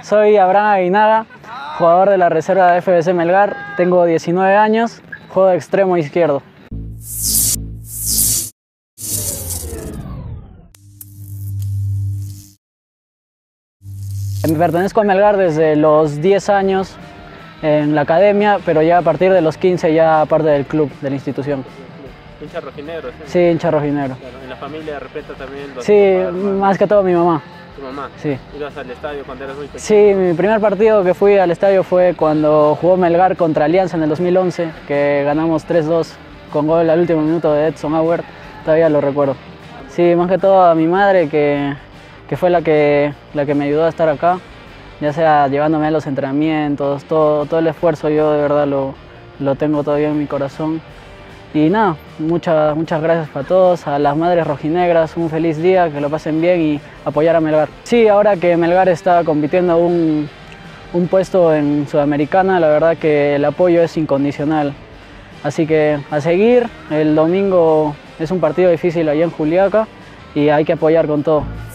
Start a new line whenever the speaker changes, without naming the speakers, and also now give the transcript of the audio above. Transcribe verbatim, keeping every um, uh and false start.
Soy Abraham Aguinaga, jugador de la reserva de F B C Melgar. Tengo diecinueve años, juego de extremo izquierdo. Me pertenezco a Melgar desde los diez años en la academia, pero ya a partir de los quince ya parte del club, de la institución.
¿Hincha rojinegro? Sí,
sí hincha rojinegro.
Claro, ¿en la familia respeta también? Los
sí,
papás,
más que todo mi mamá.
¿Tu mamá?
Sí.
¿Ibas al estadio cuando eras muy pequeño?
Sí, mi primer partido que fui al estadio fue cuando jugó Melgar contra Alianza en el dos mil once, que ganamos tres dos con gol al último minuto de Edson Auer, todavía lo recuerdo. Sí, más que todo a mi madre, que, que fue la que, la que me ayudó a estar acá, ya sea llevándome a los entrenamientos, todo, todo el esfuerzo yo de verdad lo, lo tengo todavía en mi corazón. Y nada, muchas, muchas gracias para todos, a las madres rojinegras, un feliz día, que lo pasen bien y apoyar a Melgar. Sí, ahora que Melgar está compitiendo un, un puesto en Sudamericana, la verdad que el apoyo es incondicional. Así que a seguir, el domingo es un partido difícil allá en Juliaca y hay que apoyar con todo.